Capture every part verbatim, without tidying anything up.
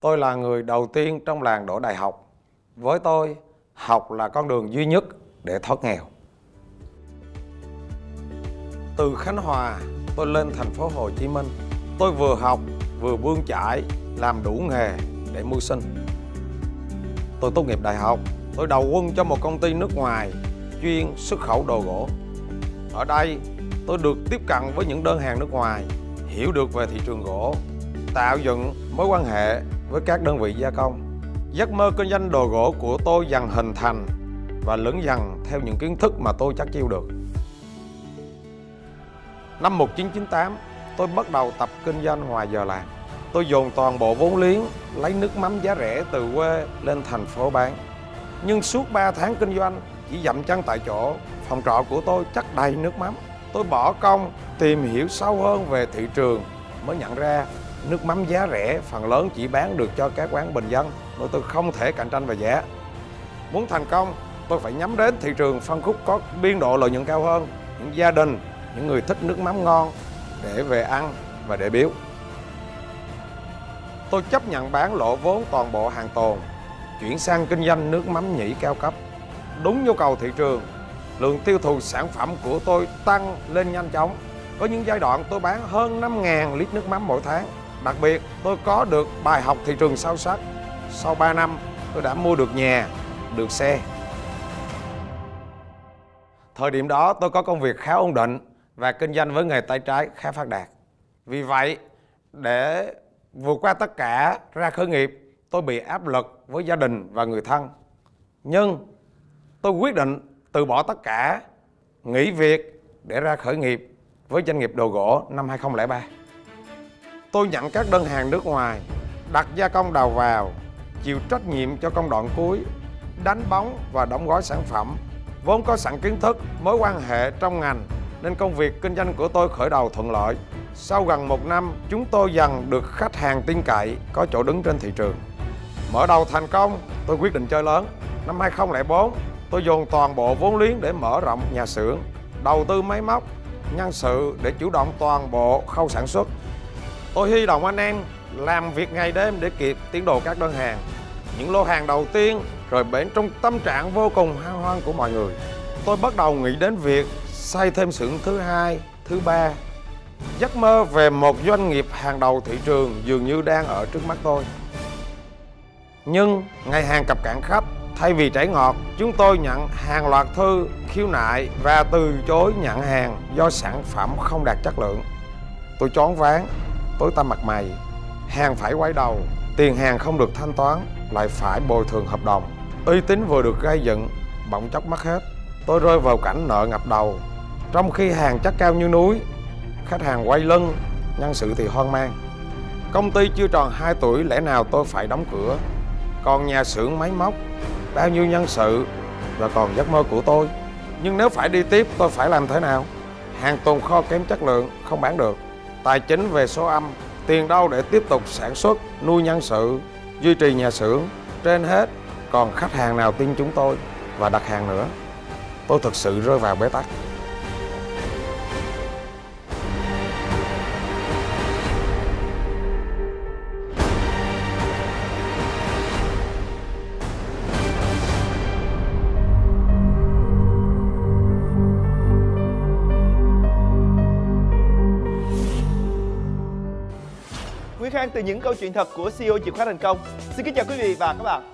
Tôi là người đầu tiên trong làng đỗ đại học. Với tôi, học là con đường duy nhất để thoát nghèo. Từ Khánh Hòa, tôi lên thành phố Hồ Chí Minh. Tôi vừa học, vừa bươn chải, làm đủ nghề để mưu sinh. Tôi tốt nghiệp đại học, tôi đầu quân cho một công ty nước ngoài chuyên xuất khẩu đồ gỗ. Ở đây, tôi được tiếp cận với những đơn hàng nước ngoài, hiểu được về thị trường gỗ, tạo dựng mối quan hệ với các đơn vị gia công. Giấc mơ kinh doanh đồ gỗ của tôi dần hình thành và lớn dần theo những kiến thức mà tôi chắc chiêu được. Năm một nghìn chín trăm chín mươi tám, tôi bắt đầu tập kinh doanh ngoài giờ làm. Tôi dồn toàn bộ vốn liếng lấy nước mắm giá rẻ từ quê lên thành phố bán. Nhưng suốt ba tháng kinh doanh chỉ dậm chân tại chỗ, phòng trọ của tôi chất đầy nước mắm. Tôi bỏ công tìm hiểu sâu hơn về thị trường mới nhận ra nước mắm giá rẻ phần lớn chỉ bán được cho các quán bình dân, nên tôi không thể cạnh tranh về giá. Muốn thành công, tôi phải nhắm đến thị trường phân khúc có biên độ lợi nhuận cao hơn, những gia đình, những người thích nước mắm ngon để về ăn và để biếu. Tôi chấp nhận bán lỗ vốn toàn bộ hàng tồn, chuyển sang kinh doanh nước mắm nhĩ cao cấp. Đúng nhu cầu thị trường, lượng tiêu thụ sản phẩm của tôi tăng lên nhanh chóng. Có những giai đoạn tôi bán hơn năm nghìn lít nước mắm mỗi tháng. Đặc biệt, tôi có được bài học thị trường sâu sắc. Sau ba năm, tôi đã mua được nhà, được xe. Thời điểm đó, tôi có công việc khá ổn định và kinh doanh với nghề tay trái khá phát đạt. Vì vậy, để vượt qua tất cả ra khởi nghiệp, tôi bị áp lực với gia đình và người thân. Nhưng tôi quyết định từ bỏ tất cả, nghỉ việc để ra khởi nghiệp với doanh nghiệp đồ gỗ năm hai nghìn không trăm lẻ ba. Tôi nhận các đơn hàng nước ngoài, đặt gia công đầu vào, chịu trách nhiệm cho công đoạn cuối, đánh bóng và đóng gói sản phẩm. Vốn có sẵn kiến thức, mối quan hệ trong ngành nên công việc kinh doanh của tôi khởi đầu thuận lợi. Sau gần một năm, chúng tôi dần được khách hàng tin cậy, có chỗ đứng trên thị trường. Mở đầu thành công, tôi quyết định chơi lớn. Năm hai nghìn không trăm lẻ bốn, tôi dồn toàn bộ vốn liếng để mở rộng nhà xưởng, đầu tư máy móc, nhân sự để chủ động toàn bộ khâu sản xuất. Tôi huy động anh em làm việc ngày đêm để kịp tiến độ các đơn hàng. Những lô hàng đầu tiên rồi bén trong tâm trạng vô cùng hân hoan của mọi người. Tôi bắt đầu nghĩ đến việc xây thêm xưởng thứ hai, thứ ba. Giấc mơ về một doanh nghiệp hàng đầu thị trường dường như đang ở trước mắt tôi. Nhưng ngày hàng cập cảng khách, thay vì trải ngọt, chúng tôi nhận hàng loạt thư khiếu nại và từ chối nhận hàng do sản phẩm không đạt chất lượng. Tôi choáng váng, tối tăm mặt mày, hàng phải quay đầu, tiền hàng không được thanh toán, lại phải bồi thường hợp đồng. Uy tín vừa được gây dựng, bỗng chốc mất hết. Tôi rơi vào cảnh nợ ngập đầu, trong khi hàng chất cao như núi. Khách hàng quay lưng, nhân sự thì hoang mang. Công ty chưa tròn hai tuổi, lẽ nào tôi phải đóng cửa? Còn nhà xưởng máy móc, bao nhiêu nhân sự và còn giấc mơ của tôi. Nhưng nếu phải đi tiếp, tôi phải làm thế nào? Hàng tồn kho kém chất lượng, không bán được. Tài chính về số âm, tiền đâu để tiếp tục sản xuất, nuôi nhân sự, duy trì nhà xưởng. Trên hết, còn khách hàng nào tin chúng tôi và đặt hàng nữa? Tôi thực sự rơi vào bế tắc. Nguyễn Khang từ những câu chuyện thật của xê e ô chìa khóa thành công. Xin kính chào quý vị và các bạn.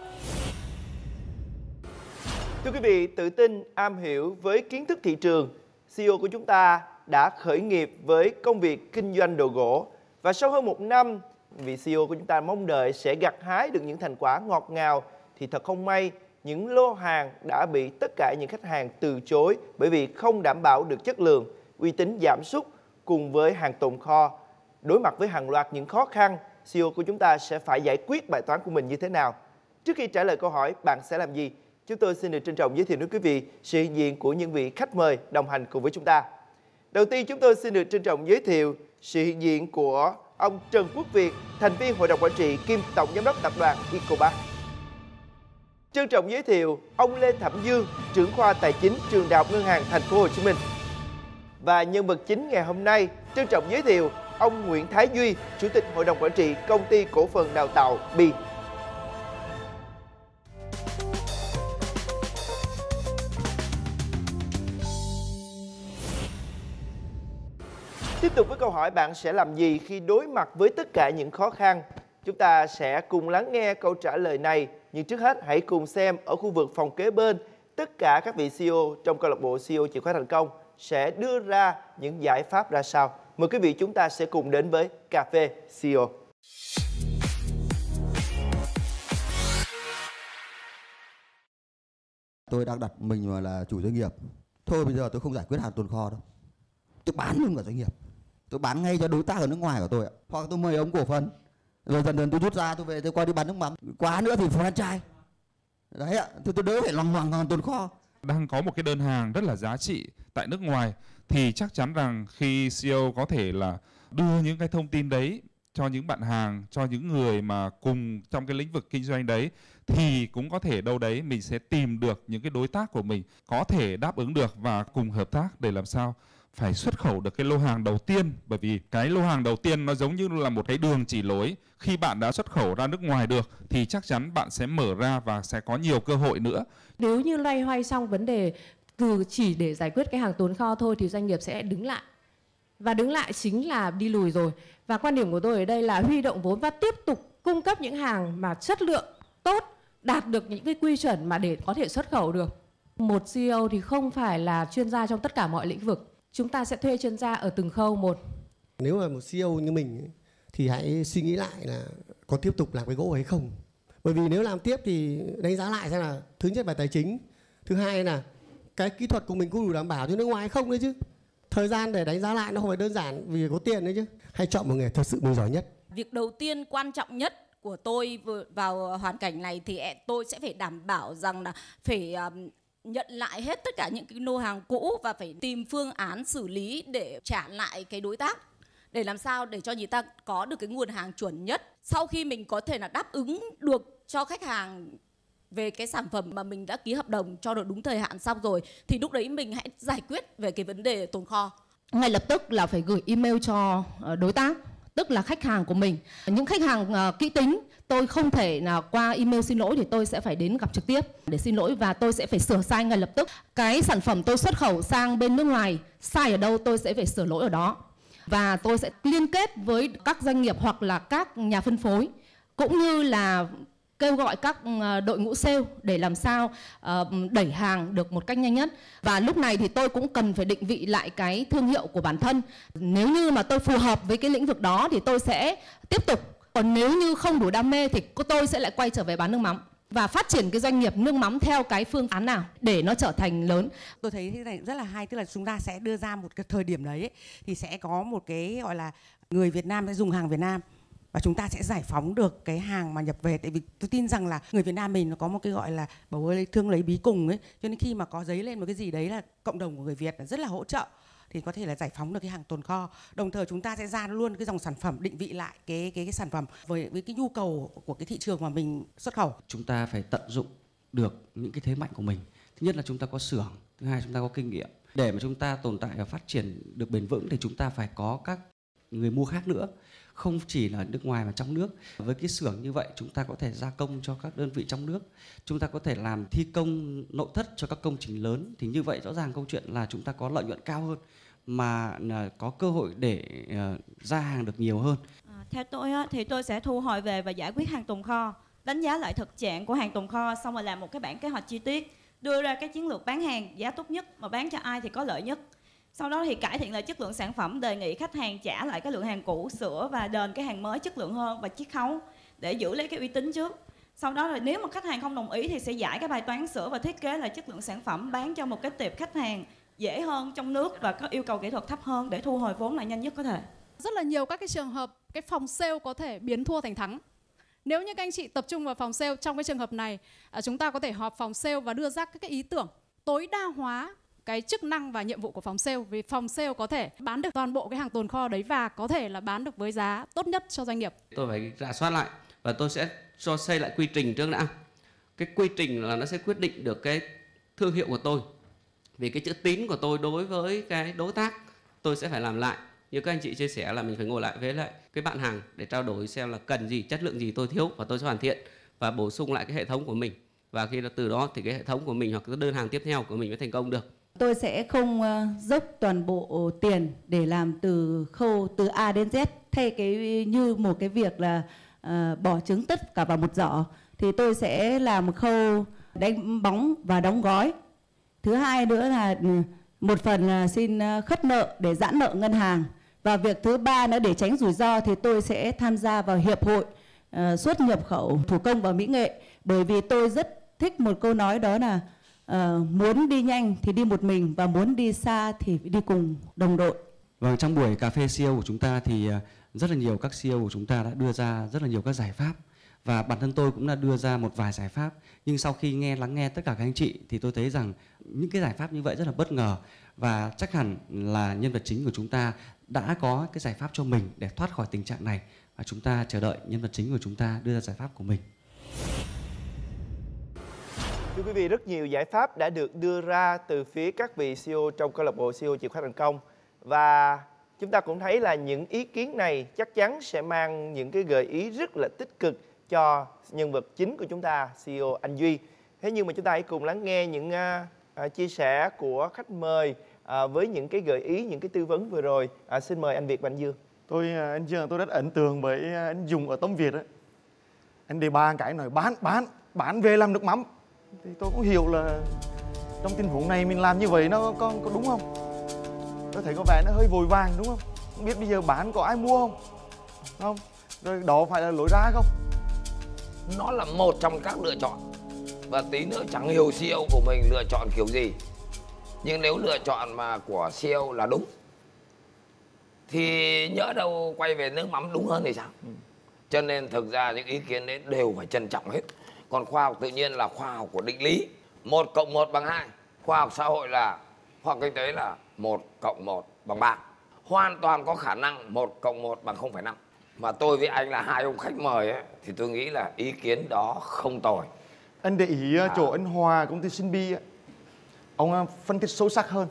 Thưa quý vị, tự tin, am hiểu với kiến thức thị trường, xê e ô của chúng ta đã khởi nghiệp với công việc kinh doanh đồ gỗ. Và sau hơn một năm, vị xê e ô của chúng ta mong đợi sẽ gặt hái được những thành quả ngọt ngào, thì thật không may, những lô hàng đã bị tất cả những khách hàng từ chối bởi vì không đảm bảo được chất lượng, uy tín giảm sút cùng với hàng tồn kho. Đối mặt với hàng loạt những khó khăn, xê e ô của chúng ta sẽ phải giải quyết bài toán của mình như thế nào? Trước khi trả lời câu hỏi bạn sẽ làm gì, chúng tôi xin được trân trọng giới thiệu đến quý vị sự hiện diện của những vị khách mời đồng hành cùng với chúng ta. Đầu tiên chúng tôi xin được trân trọng giới thiệu sự hiện diện của ông Trần Quốc Việt, thành viên Hội đồng Quản trị kiêm Tổng Giám đốc Tập đoàn Ecobank. Trân trọng giới thiệu ông Lê Thẩm Dương, trưởng khoa Tài chính Trường Đại học Ngân hàng Thành phố Hồ Chí Minh. Và nhân vật chính ngày hôm nay, trân trọng giới thiệu ông Nguyễn Thái Duy, Chủ tịch Hội đồng Quản trị Công ty Cổ phần Đào tạo Bi. Tiếp tục với câu hỏi, bạn sẽ làm gì khi đối mặt với tất cả những khó khăn? Chúng ta sẽ cùng lắng nghe câu trả lời này. Nhưng trước hết, hãy cùng xem ở khu vực phòng kế bên, tất cả các vị xê e ô trong câu lạc bộ xê e ô Chìa khóa thành công sẽ đưa ra những giải pháp ra sao. Mời quý vị chúng ta sẽ cùng đến với Cà phê xê e ô. Tôi đang đặt mình vào là chủ doanh nghiệp. Thôi bây giờ tôi không giải quyết hàng tồn kho đâu. Tôi bán luôn cả doanh nghiệp. Tôi bán ngay cho đối tác ở nước ngoài của tôi ạ. Hoặc tôi mời ông cổ phần. Rồi dần dần tôi rút ra, tôi về tôi qua đi bán nước mắm. Quá nữa thì franchise. Đấy ạ, tôi, tôi đỡ phải loằng ngoằng hàng tồn kho. Đang có một cái đơn hàng rất là giá trị tại nước ngoài thì chắc chắn rằng khi xê e ô có thể là đưa những cái thông tin đấy cho những bạn hàng, cho những người mà cùng trong cái lĩnh vực kinh doanh đấy, thì cũng có thể đâu đấy mình sẽ tìm được những cái đối tác của mình có thể đáp ứng được và cùng hợp tác để làm sao phải xuất khẩu được cái lô hàng đầu tiên. Bởi vì cái lô hàng đầu tiên nó giống như là một cái đường chỉ lối. Khi bạn đã xuất khẩu ra nước ngoài được thì chắc chắn bạn sẽ mở ra và sẽ có nhiều cơ hội nữa. Nếu như loay hoay xong vấn đề từ chỉ để giải quyết cái hàng tồn kho thôi thì doanh nghiệp sẽ đứng lại. Và đứng lại chính là đi lùi rồi. Và quan điểm của tôi ở đây là huy động vốn và tiếp tục cung cấp những hàng mà chất lượng tốt, đạt được những cái quy chuẩn mà để có thể xuất khẩu được. Một xê e ô thì không phải là chuyên gia trong tất cả mọi lĩnh vực. Chúng ta sẽ thuê chuyên gia ở từng khâu một. Nếu mà một xê e ô như mình thì hãy suy nghĩ lại là có tiếp tục làm cái gỗ hay không. Bởi vì nếu làm tiếp thì đánh giá lại xem là thứ nhất là tài chính, thứ hai là cái kỹ thuật của mình có đủ đảm bảo cho nước ngoài hay không đấy chứ. Thời gian để đánh giá lại nó không phải đơn giản vì có tiền đấy chứ. Hãy chọn một nghề thật sự mình giỏi nhất. Việc đầu tiên quan trọng nhất của tôi vào hoàn cảnh này thì tôi sẽ phải đảm bảo rằng là phải nhận lại hết tất cả những cái lô hàng cũ và phải tìm phương án xử lý để trả lại cái đối tác, để làm sao để cho người ta có được cái nguồn hàng chuẩn nhất. Sau khi mình có thể là đáp ứng được cho khách hàng về cái sản phẩm mà mình đã ký hợp đồng cho được đúng thời hạn xong rồi, thì lúc đấy mình hãy giải quyết về cái vấn đề tồn kho. Ngay lập tức là phải gửi email cho đối tác, tức là khách hàng của mình. Những khách hàng uh, kỹ tính, tôi không thể nào qua email xin lỗi thì tôi sẽ phải đến gặp trực tiếp để xin lỗi và tôi sẽ phải sửa sai ngay lập tức. Cái sản phẩm tôi xuất khẩu sang bên nước ngoài, sai ở đâu tôi sẽ phải sửa lỗi ở đó. Và tôi sẽ liên kết với các doanh nghiệp hoặc là các nhà phân phối, cũng như là kêu gọi các đội ngũ sale để làm sao uh, đẩy hàng được một cách nhanh nhất. Và lúc này thì tôi cũng cần phải định vị lại cái thương hiệu của bản thân. Nếu như mà tôi phù hợp với cái lĩnh vực đó thì tôi sẽ tiếp tục. Còn nếu như không đủ đam mê thì tôi sẽ lại quay trở về bán nước mắm và phát triển cái doanh nghiệp nước mắm theo cái phương án nào để nó trở thành lớn. Tôi thấy thế này rất là hay, tức là chúng ta sẽ đưa ra một cái thời điểm đấy ấy, thì sẽ có một cái gọi là người Việt Nam sẽ dùng hàng Việt Nam và chúng ta sẽ giải phóng được cái hàng mà nhập về. Tại vì tôi tin rằng là người Việt Nam mình nó có một cái gọi là bầu ơi thương lấy bí cùng ấy, cho nên khi mà có giấy lên một cái gì đấy là cộng đồng của người Việt là rất là hỗ trợ thì có thể là giải phóng được cái hàng tồn kho. Đồng thời chúng ta sẽ ra luôn cái dòng sản phẩm, định vị lại cái cái cái sản phẩm với với cái nhu cầu của cái thị trường mà mình xuất khẩu. Chúng ta phải tận dụng được những cái thế mạnh của mình. Thứ nhất là chúng ta có xưởng, thứ hai chúng ta có kinh nghiệm. Để mà chúng ta tồn tại và phát triển được bền vững thì chúng ta phải có các người mua khác nữa, không chỉ là nước ngoài mà trong nước. Với cái xưởng như vậy chúng ta có thể gia công cho các đơn vị trong nước, chúng ta có thể làm thi công nội thất cho các công trình lớn, thì như vậy rõ ràng câu chuyện là chúng ta có lợi nhuận cao hơn mà có cơ hội để ra hàng được nhiều hơn. À, theo tôi á, thì tôi sẽ thu hồi về và giải quyết hàng tồn kho, đánh giá lại thực trạng của hàng tồn kho, xong rồi làm một cái bản kế hoạch chi tiết, đưa ra cái chiến lược bán hàng giá tốt nhất mà bán cho ai thì có lợi nhất. Sau đó thì cải thiện lại chất lượng sản phẩm, đề nghị khách hàng trả lại cái lượng hàng cũ, sửa và đền cái hàng mới chất lượng hơn và chiết khấu để giữ lấy cái uy tín trước. Sau đó là nếu mà khách hàng không đồng ý thì sẽ giải cái bài toán sửa và thiết kế lại chất lượng sản phẩm, bán cho một cái tệp khách hàng dễ hơn trong nước và có yêu cầu kỹ thuật thấp hơn để thu hồi vốn lại nhanh nhất có thể. Rất là nhiều các cái trường hợp cái phòng sale có thể biến thua thành thắng. Nếu như các anh chị tập trung vào phòng sale, trong cái trường hợp này chúng ta có thể họp phòng sale và đưa ra các cái ý tưởng tối đa hóa cái chức năng và nhiệm vụ của phòng sale, vì phòng sale có thể bán được toàn bộ cái hàng tồn kho đấy và có thể là bán được với giá tốt nhất cho doanh nghiệp. Tôi phải rà soát lại và tôi sẽ cho xây lại quy trình trước đã. Cái quy trình là nó sẽ quyết định được cái thương hiệu của tôi. Vì cái chữ tín của tôi đối với cái đối tác tôi sẽ phải làm lại. Như các anh chị chia sẻ là mình phải ngồi lại với lại cái bạn hàng để trao đổi xem là cần gì, chất lượng gì tôi thiếu và tôi sẽ hoàn thiện và bổ sung lại cái hệ thống của mình. Và khi là từ đó thì cái hệ thống của mình hoặc cái đơn hàng tiếp theo của mình mới thành công được. Tôi sẽ không uh, dốc toàn bộ tiền để làm từ khâu từ A đến Z, thay cái như một cái việc là uh, bỏ trứng tất cả vào một giỏ, thì tôi sẽ làm một khâu đánh bóng và đóng gói. Thứ hai nữa là một phần là xin khất nợ để giãn nợ ngân hàng. Và việc thứ ba nữa để tránh rủi ro thì tôi sẽ tham gia vào hiệp hội uh, xuất nhập khẩu thủ công và mỹ nghệ, bởi vì tôi rất thích một câu nói đó là uh, muốn đi nhanh thì đi một mình và muốn đi xa thì đi cùng đồng đội. Vâng, trong buổi cà phê xê e ô của chúng ta thì rất là nhiều các xê e ô của chúng ta đã đưa ra rất là nhiều các giải pháp. Và bản thân tôi cũng đã đưa ra một vài giải pháp. Nhưng sau khi nghe lắng nghe tất cả các anh chị thì tôi thấy rằng những cái giải pháp như vậy rất là bất ngờ. Và chắc hẳn là nhân vật chính của chúng ta đã có cái giải pháp cho mình để thoát khỏi tình trạng này. Và chúng ta chờ đợi nhân vật chính của chúng ta đưa ra giải pháp của mình. Thưa quý vị, rất nhiều giải pháp đã được đưa ra từ phía các vị xê e ô trong câu lạc bộ xê e ô chìa khóa thành công. Và chúng ta cũng thấy là những ý kiến này chắc chắn sẽ mang những cái gợi ý rất là tích cực cho nhân vật chính của chúng ta, xê e ô anh Duy. Thế nhưng mà chúng ta hãy cùng lắng nghe những uh, uh, chia sẻ của khách mời uh, với những cái gợi ý, những cái tư vấn vừa rồi. Uh, xin mời anh Việt và anh Dương. Tôi uh, anh Dương tôi rất ấn tượng với uh, anh Dùng ở Tông Việt ấy. Anh đề ba cái nói bán bán bán về làm nước mắm. Thì tôi cũng hiểu là trong tình huống này mình làm như vậy nó có, có đúng không? Tôi thấy có vẻ nó hơi vội vàng đúng không? Không biết bây giờ bán có ai mua không? Không? Rồi đó phải là lối ra không? Nó là một trong các lựa chọn. Và tí nữa chẳng hiểu xê e ô của mình lựa chọn kiểu gì. Nhưng nếu lựa chọn mà của xê e ô là đúng thì nhỡ đâu quay về nước mắm đúng hơn thì sao? Ừ. Cho nên thực ra những ý kiến đấy đều phải trân trọng hết. Còn khoa học tự nhiên là khoa học của định lý. Một cộng một bằng hai. Khoa học xã hội là khoa học kinh tế là một cộng một bằng ba. Hoàn toàn có khả năng một cộng một bằng không phẩy năm. Mà tôi với anh là hai ông khách mời ấy, thì tôi nghĩ là ý kiến đó không tồi. Anh để ý à. chỗ anh Hòa công ty Sinbi ấy, ông phân tích sâu sắc hơn.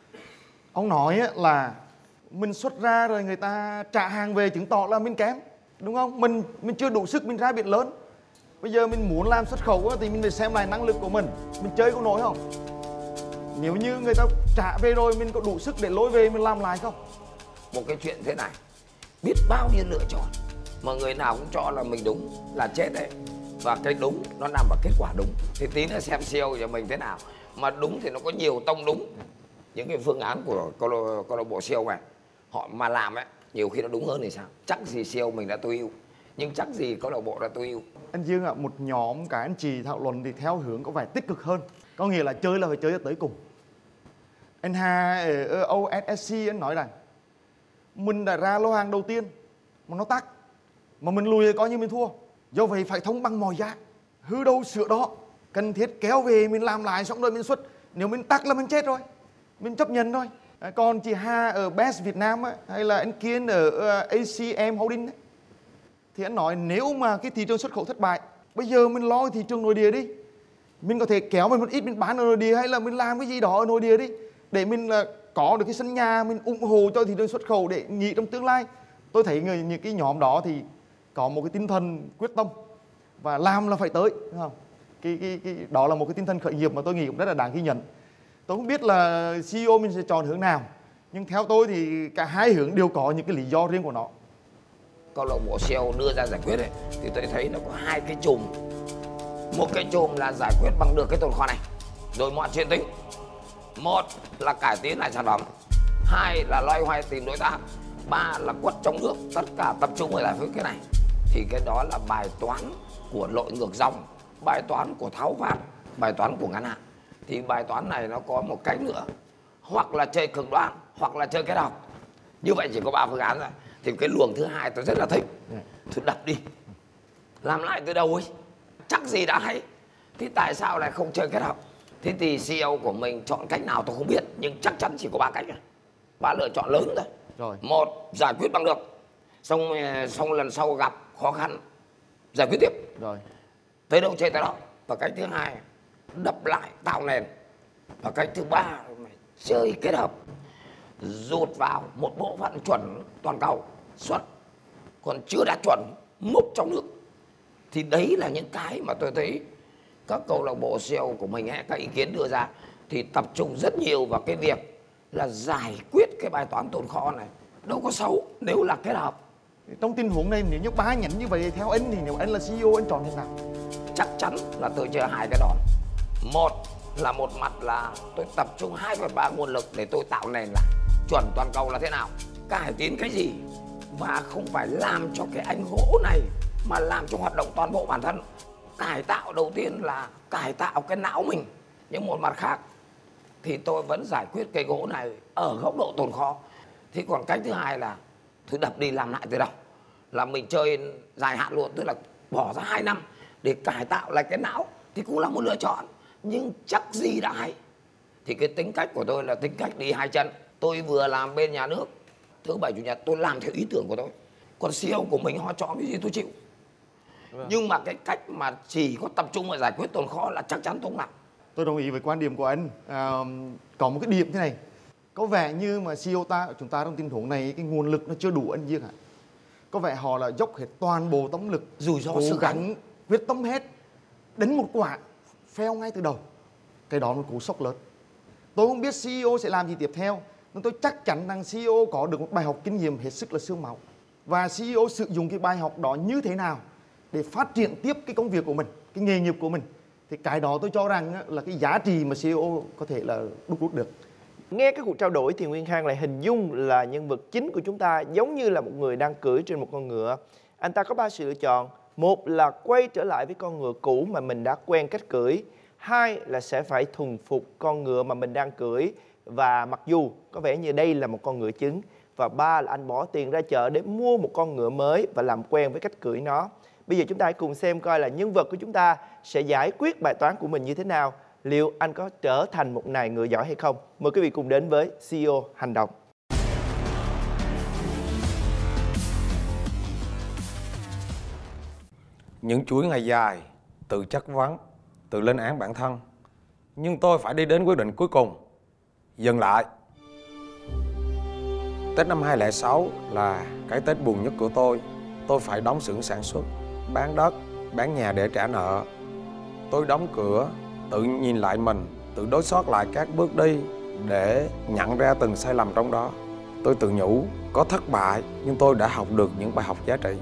Ông nói ấy là mình xuất ra rồi người ta trả hàng về chứng tỏ là mình kém, đúng không? Mình mình chưa đủ sức mình ra biển lớn. Bây giờ mình muốn làm xuất khẩu ấy, thì mình phải xem lại năng lực của mình. Mình chơi có nổi không? Nếu như người ta trả về rồi mình có đủ sức để lôi về mình làm lại không? Một cái chuyện thế này, biết bao nhiêu lựa chọn mà người nào cũng cho là mình đúng là chết đấy. Và cái đúng nó nằm vào kết quả đúng. Thì tí nữa xem xê e ô của mình thế nào. Mà đúng thì nó có nhiều tông đúng. Những cái phương án của câu lạc bộ xê e ô này họ mà làm ấy, nhiều khi nó đúng hơn thì sao? Chắc gì xê e ô mình đã tối ưu, nhưng chắc gì câu lạc bộ đã tối ưu. Anh Dương ạ, à, một nhóm các anh chị thảo luận thì theo hướng có vẻ tích cực hơn. Có nghĩa là chơi là phải chơi tới cùng. Anh Hà ở o ét ét xê anh nói rằng mình đã ra lô hàng đầu tiên mà nó tắc, mà mình lùi thì coi như mình thua. Do vậy phải thông bằng mọi giá, hư đâu sửa đó, cần thiết kéo về mình làm lại xong rồi mình xuất. Nếu mình tắc là mình chết rồi, mình chấp nhận thôi. À, còn chị Hà ở Best Việt Nam ấy, hay là anh Kiên ở uh, a xê em Holding ấy, thì anh nói nếu mà cái thị trường xuất khẩu thất bại, bây giờ mình lo thị trường nội địa đi. Mình có thể kéo mình một ít mình bán ở nội địa hay là mình làm cái gì đó ở nội địa đi, để mình uh, có được cái sân nhà, mình ủng hộ cho thị trường xuất khẩu để nghĩ trong tương lai. Tôi thấy người, những cái nhóm đó thì có một cái tinh thần quyết tâm và làm là phải tới, đúng không? Cái, cái, cái, đó là một cái tinh thần khởi nghiệp mà tôi nghĩ cũng rất là đáng ghi nhận. Tôi không biết là xê e ô mình sẽ chọn hướng nào, nhưng theo tôi thì cả hai hướng đều có những cái lý do riêng của nó. Câu lạc bộ xê e ô đưa ra giải quyết ấy, thì tôi thấy nó có hai cái chùm. Một cái chùm là giải quyết bằng được cái tồn kho này, rồi mọi chuyện tính. Một là cải tiến lại sản phẩm, hai là loay hoay tìm đối tác, ba là quất trong nước, tất cả tập trung ở giải quyết cái này. Thì cái đó là bài toán của lội ngược dòng, bài toán của tháo vát, bài toán của ngắn hạn. Thì bài toán này nó có một cách nữa, hoặc là chơi cực đoan, hoặc là chơi kết hợp. Như vậy chỉ có ba phương án thôi. Thì cái luồng thứ hai tôi rất là thích. Thôi đập đi, làm lại từ đầu ấy, chắc gì đã hay. Thì tại sao lại không chơi kết hợp? Thế thì xê e ô của mình chọn cách nào tôi không biết, nhưng chắc chắn chỉ có ba cách. Ba lựa chọn lớn thôi. Rồi. Một, giải quyết bằng được. Xong, xong lần sau gặp khó khăn, giải quyết tiếp. Rồi. Tới đâu chơi tới đó. Và cách thứ hai, đập lại, tạo nền. Và cách thứ ba, chơi kết hợp. dột vào một bộ phận chuẩn toàn cầu xuất, còn chưa đạt chuẩn mốc trong nước. Thì đấy là những cái mà tôi thấy các câu lạc bộ ét e o của mình ấy, các ý kiến đưa ra thì tập trung rất nhiều vào cái việc là giải quyết cái bài toán tồn kho này. Đâu có xấu nếu là kết hợp. Trong tình huống này nếu như ba nhánh như vậy theo anh thì nếu anh là xê e ô anh chọn thế nào? Chắc chắn là tôi chơi hai cái đòn. Một là một mặt là tôi tập trung hai phần ba nguồn lực để tôi tạo nền lại chuẩn toàn cầu là thế nào, cải tiến cái gì, và không phải làm cho cái anh gỗ này mà làm cho hoạt động toàn bộ bản thân. Cải tạo đầu tiên là cải tạo cái não mình, nhưng một mặt khác thì tôi vẫn giải quyết cây gỗ này ở góc độ tồn kho. Thì còn cách thứ hai là tôi đập đi làm lại từ đầu, là mình chơi dài hạn luôn, tức là bỏ ra hai năm để cải tạo lại cái não thì cũng là một lựa chọn, nhưng chắc gì đã hay. Thì cái tính cách của tôi là tính cách đi hai chân. Tôi vừa làm bên nhà nước, thứ bảy chủ nhật tôi làm theo ý tưởng của tôi, còn xê e ô của mình họ chọn cái gì tôi chịu. Vâng. Nhưng mà cái cách mà chỉ có tập trung vào giải quyết tồn kho là chắc chắn tôi không làm. Tôi đồng ý với quan điểm của anh. À, có một cái điểm thế này, có vẻ như mà xê e ô ta chúng ta trong tình huống này cái nguồn lực nó chưa đủ anh Giang ạ. Có vẻ họ là dốc hết toàn bộ tâm lực, rủi ro cố sự gắng quyết tâm hết, đánh một quả fail ngay từ đầu. Cái đó là cú sốc lớn. Tôi không biết xê e ô sẽ làm gì tiếp theo, nhưng tôi chắc chắn rằng xê e ô có được một bài học kinh nghiệm hết sức là xương máu. Và xê e ô sử dụng cái bài học đó như thế nào để phát triển tiếp cái công việc của mình, cái nghề nghiệp của mình. Thì cái đó tôi cho rằng là cái giá trị mà xê e ô có thể là đúc rút được. Nghe cái cuộc trao đổi thì Nguyên Khang lại hình dung là nhân vật chính của chúng ta giống như là một người đang cưỡi trên một con ngựa. Anh ta có ba sự lựa chọn. Một là quay trở lại với con ngựa cũ mà mình đã quen cách cưỡi. Hai là sẽ phải thuần phục con ngựa mà mình đang cưỡi, và mặc dù có vẻ như đây là một con ngựa trứng. Và ba là anh bỏ tiền ra chợ để mua một con ngựa mới và làm quen với cách cưỡi nó. Bây giờ chúng ta hãy cùng xem coi là nhân vật của chúng ta sẽ giải quyết bài toán của mình như thế nào. Liệu anh có trở thành một nài ngựa giỏi hay không? Mời quý vị cùng đến với xê e ô Hành động. Những chuỗi ngày dài, tự chất vấn, tự lên án bản thân. Nhưng tôi phải đi đến quyết định cuối cùng, dừng lại. Tết năm hai không không sáu là cái Tết buồn nhất của tôi. Tôi phải đóng xưởng sản xuất, bán đất, bán nhà để trả nợ. Tôi đóng cửa, tự nhìn lại mình, tự đối soát lại các bước đi để nhận ra từng sai lầm trong đó. Tôi tự nhủ, có thất bại nhưng tôi đã học được những bài học giá trị.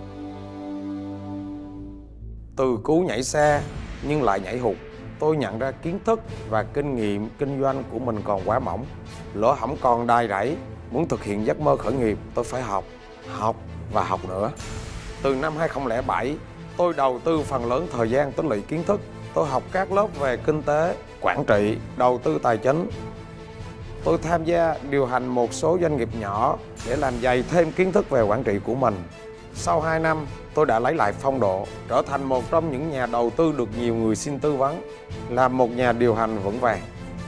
Từ cú nhảy xa nhưng lại nhảy hụt, tôi nhận ra kiến thức và kinh nghiệm kinh doanh của mình còn quá mỏng. Lỗ hổng còn đầy rẫy, muốn thực hiện giấc mơ khởi nghiệp tôi phải học, học và học nữa. Từ năm hai không không bảy, tôi đầu tư phần lớn thời gian tích lũy kiến thức. Tôi học các lớp về kinh tế, quản trị, đầu tư tài chính. Tôi tham gia điều hành một số doanh nghiệp nhỏ để làm dày thêm kiến thức về quản trị của mình. Sau hai năm, tôi đã lấy lại phong độ, trở thành một trong những nhà đầu tư được nhiều người xin tư vấn, làm một nhà điều hành vững vàng.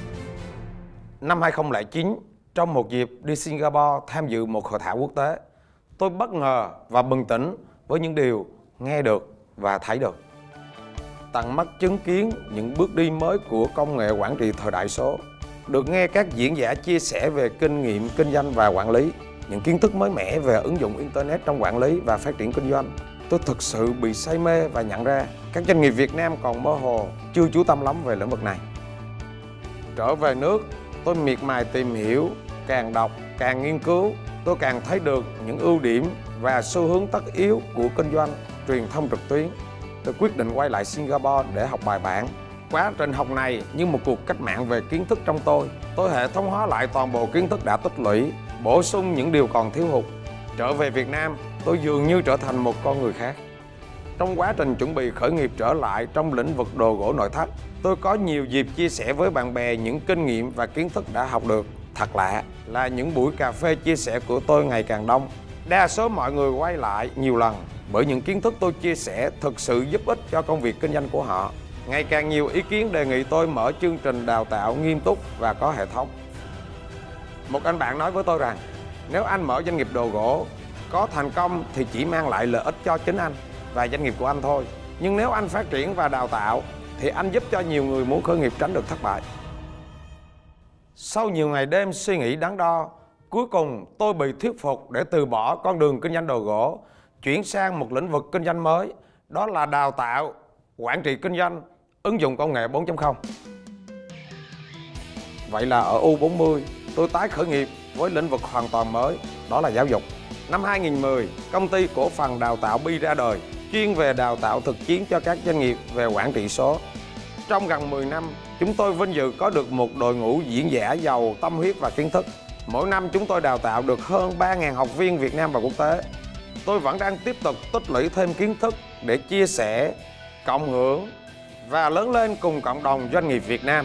Năm hai không không chín, trong một dịp đi Singapore tham dự một hội thảo quốc tế, tôi bất ngờ và bừng tỉnh với những điều nghe được và thấy được. Tận mắt chứng kiến những bước đi mới của công nghệ quản trị thời đại số, được nghe các diễn giả chia sẻ về kinh nghiệm kinh doanh và quản lý, những kiến thức mới mẻ về ứng dụng Internet trong quản lý và phát triển kinh doanh. Tôi thực sự bị say mê và nhận ra các doanh nghiệp Việt Nam còn mơ hồ, chưa chú tâm lắm về lĩnh vực này. Trở về nước, tôi miệt mài tìm hiểu, càng đọc, càng nghiên cứu, tôi càng thấy được những ưu điểm và xu hướng tất yếu của kinh doanh, truyền thông trực tuyến. Tôi quyết định quay lại Singapore để học bài bản. Quá trình học này như một cuộc cách mạng về kiến thức trong tôi. Tôi hệ thống hóa lại toàn bộ kiến thức đã tích lũy, bổ sung những điều còn thiếu hụt. Trở về Việt Nam, tôi dường như trở thành một con người khác. Trong quá trình chuẩn bị khởi nghiệp trở lại trong lĩnh vực đồ gỗ nội thất, tôi có nhiều dịp chia sẻ với bạn bè những kinh nghiệm và kiến thức đã học được. Thật lạ là những buổi cà phê chia sẻ của tôi ngày càng đông. Đa số mọi người quay lại nhiều lần bởi những kiến thức tôi chia sẻ thực sự giúp ích cho công việc kinh doanh của họ. Ngày càng nhiều ý kiến đề nghị tôi mở chương trình đào tạo nghiêm túc và có hệ thống. Một anh bạn nói với tôi rằng, nếu anh mở doanh nghiệp đồ gỗ, có thành công thì chỉ mang lại lợi ích cho chính anh và doanh nghiệp của anh thôi. Nhưng nếu anh phát triển và đào tạo, thì anh giúp cho nhiều người muốn khởi nghiệp tránh được thất bại. Sau nhiều ngày đêm suy nghĩ đắn đo, Cuối cùng tôi bị thuyết phục để từ bỏ con đường kinh doanh đồ gỗ, chuyển sang một lĩnh vực kinh doanh mới, đó là đào tạo, quản trị kinh doanh, ứng dụng công nghệ bốn chấm không. Vậy là ở U bốn mươi, tôi tái khởi nghiệp với lĩnh vực hoàn toàn mới, đó là giáo dục. Năm hai nghìn mười, công ty cổ phần đào tạo Bi ra đời, chuyên về đào tạo thực chiến cho các doanh nghiệp về quản trị số. Trong gần mười năm, chúng tôi vinh dự có được một đội ngũ diễn giả giàu tâm huyết và kiến thức. Mỗi năm chúng tôi đào tạo được hơn ba nghìn học viên Việt Nam và quốc tế. Tôi vẫn đang tiếp tục tích lũy thêm kiến thức để chia sẻ, cộng hưởng và lớn lên cùng cộng đồng doanh nghiệp Việt Nam.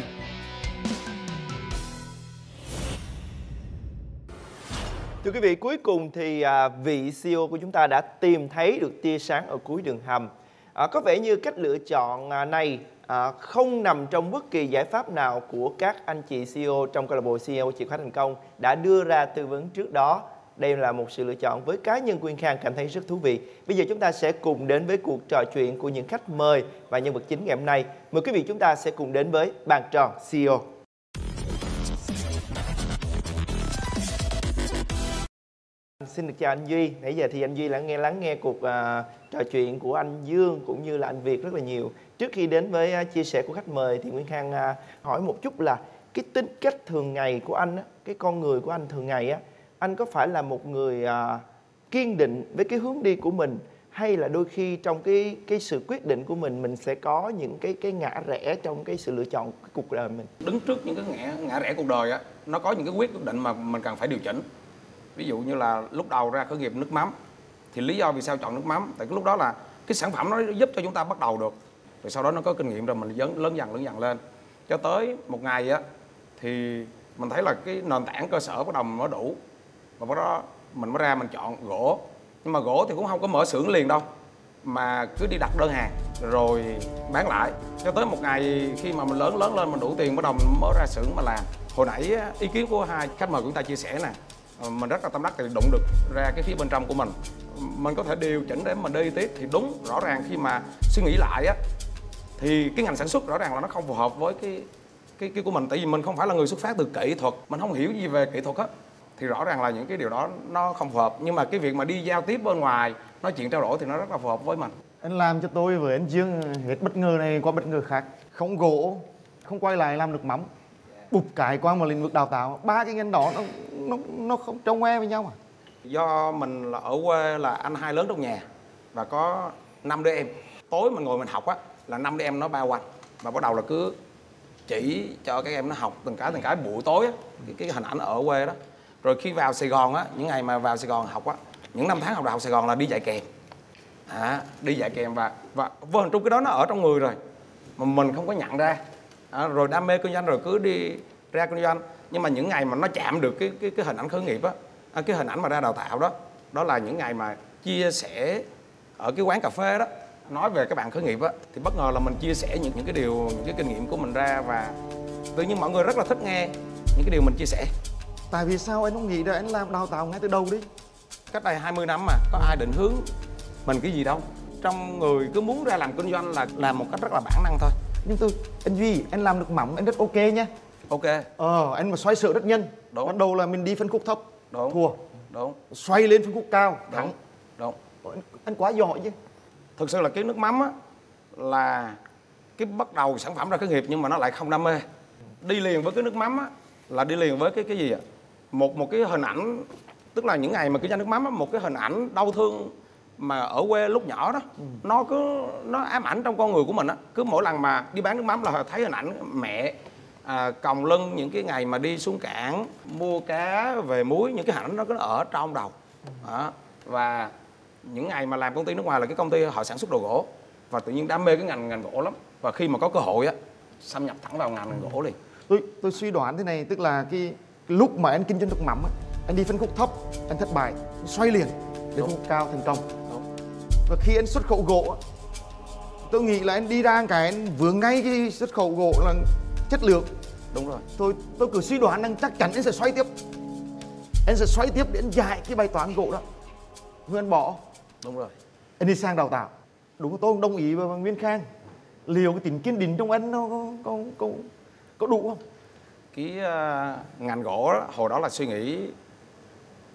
Thưa quý vị, cuối cùng thì à, vị xê e ô của chúng ta đã tìm thấy được tia sáng ở cuối đường hầm. À, có vẻ như cách lựa chọn à, này à, không nằm trong bất kỳ giải pháp nào của các anh chị xê e ô trong câu lạc bộ xê e ô Chìa khóa thành công đã đưa ra tư vấn trước đó. Đây là một sự lựa chọn với cá nhân Nguyên Khang cảm thấy rất thú vị. Bây giờ chúng ta sẽ cùng đến với cuộc trò chuyện của những khách mời và nhân vật chính ngày hôm nay. Mời quý vị chúng ta sẽ cùng đến với bàn tròn xê e ô. Xin được chào anh Duy. Nãy giờ thì anh Duy lắng nghe lắng nghe cuộc uh, trò chuyện của anh Dương cũng như là anh Việt rất là nhiều. Trước khi đến với uh, chia sẻ của khách mời thì Nguyên Khang uh, hỏi một chút là cái tính cách thường ngày của anh, á, cái con người của anh thường ngày á, anh có phải là một người uh, kiên định với cái hướng đi của mình, hay là đôi khi trong cái cái sự quyết định của mình mình sẽ có những cái cái ngã rẽ trong cái sự lựa chọn cái cuộc đời mình? Đứng trước những cái ngã ngã rẽ cuộc đời á, nó có những cái quyết định mà mình cần phải điều chỉnh. Ví dụ như là lúc đầu ra khởi nghiệp nước mắm, thì lý do vì sao chọn nước mắm, tại cái lúc đó là cái sản phẩm nó giúp cho chúng ta bắt đầu được, rồi sau đó nó có kinh nghiệm rồi mình lớn lớn dần lớn dần lên, cho tới một ngày á thì mình thấy là cái nền tảng cơ sở bắt đầu mới đủ, và bắt đó mình mới ra mình chọn gỗ. Nhưng mà gỗ thì cũng không có mở xưởng liền đâu, mà cứ đi đặt đơn hàng rồi bán lại, cho tới một ngày khi mà mình lớn lớn lên mình đủ tiền bắt đầu mình mở ra xưởng mà làm. Hồi nãy ý kiến của hai khách mời của chúng ta chia sẻ nè, mình rất là tâm đắc thì đụng được ra cái phía bên trong của mình, mình có thể điều chỉnh để mình đi tiếp. Thì đúng, rõ ràng khi mà suy nghĩ lại á thì cái ngành sản xuất rõ ràng là nó không phù hợp với cái cái cái của mình, tại vì mình không phải là người xuất phát từ kỹ thuật, mình không hiểu gì về kỹ thuật hết, thì rõ ràng là những cái điều đó nó không phù hợp. Nhưng mà cái việc mà đi giao tiếp bên ngoài, nói chuyện trao đổi thì nó rất là phù hợp với mình. Anh làm cho tôi với anh Dương hết bất ngờ này qua bất ngờ khác. Không gỗ, không quay lại làm được mắm, bụp cái qua một lĩnh vực đào tạo, ba cái ngành đó nó nó nó không trông ngoe với nhau mà. Do mình là ở quê, là anh hai lớn trong nhà và có năm đứa em. Tối mình ngồi mình học á là năm đứa em nó bao quanh, và bắt đầu là cứ chỉ cho các em nó học từng cái từng cái buổi tối á, cái, cái hình ảnh ở quê đó. Rồi khi vào Sài Gòn á, những ngày mà vào Sài Gòn học á, những năm tháng học đại học Sài Gòn là đi dạy kèm, à, đi dạy kèm và và vô hình trung cái đó nó ở trong người rồi mà mình không có nhận ra. À, rồi đam mê kinh doanh rồi cứ đi ra kinh doanh. Nhưng mà những ngày mà nó chạm được cái cái cái hình ảnh khởi nghiệp á, à, cái hình ảnh mà ra đào tạo đó, đó là những ngày mà chia sẻ ở cái quán cà phê đó, nói về các bạn khởi nghiệp á, thì bất ngờ là mình chia sẻ những những cái điều, những cái kinh nghiệm của mình ra, và tự nhiên mọi người rất là thích nghe những cái điều mình chia sẻ. Tại vì sao anh không nghĩ ra anh làm đào tạo ngay từ đầu đi? Cách đây hai mươi năm mà có ai định hướng mình cái gì đâu, trong người cứ muốn ra làm kinh doanh là làm một cách rất là bản năng thôi. Nhưng tôi, anh Duy, anh làm được mắm anh rất ok nha. Ok. Ờ, anh mà xoay sở rất nhanh. Đúng. Bắt đầu là mình đi phân khúc thấp, đúng, thua. Đúng. Xoay lên phân khúc cao, thắng. Đúng. Đúng. Anh, anh quá giỏi chứ. Thực sự là cái nước mắm á là cái bắt đầu sản phẩm ra khởi nghiệp, nhưng mà nó lại không đam mê. Đi liền với cái nước mắm á là đi liền với cái cái gì ạ? Một một cái hình ảnh, tức là những ngày mà kinh doanh nước mắm á, một cái hình ảnh đau thương mà ở quê lúc nhỏ đó, ừ. nó cứ nó ám ảnh trong con người của mình á. Cứ mỗi lần mà đi bán nước mắm là thấy hình ảnh mẹ à, còng lưng những cái ngày mà đi xuống cảng mua cá về muối, những cái hình ảnh nó cứ ở trong đầu. Đó. Và những ngày mà làm công ty nước ngoài là cái công ty họ sản xuất đồ gỗ, và tự nhiên đam mê cái ngành ngành gỗ lắm, và khi mà có cơ hội á xâm nhập thẳng vào ngành gỗ liền. Tôi tôi suy đoán thế này, tức là cái, cái lúc mà anh kinh doanh nước mắm á, anh đi phân khúc thấp anh thất bại, anh xoay liền đến phân khúc cao thành công. Đúng. Và khi anh xuất khẩu gỗ á, tôi nghĩ là anh đi ra cái anh vướng ngay cái xuất khẩu gỗ là chất lượng. Đúng rồi. Tôi tôi cứ suy đoán rằng chắc chắn anh sẽ xoay tiếp, anh sẽ xoay tiếp để anh giải cái bài toán gỗ đó. Nhưng anh bỏ. Đúng rồi. Anh đi sang đào tạo. Đúng không? Tôi cũng đồng ý với Nguyên Khang. Liệu cái tính kiên định trong anh nó có có có, có đủ không? Cái uh, ngành gỗ đó, hồi đó là suy nghĩ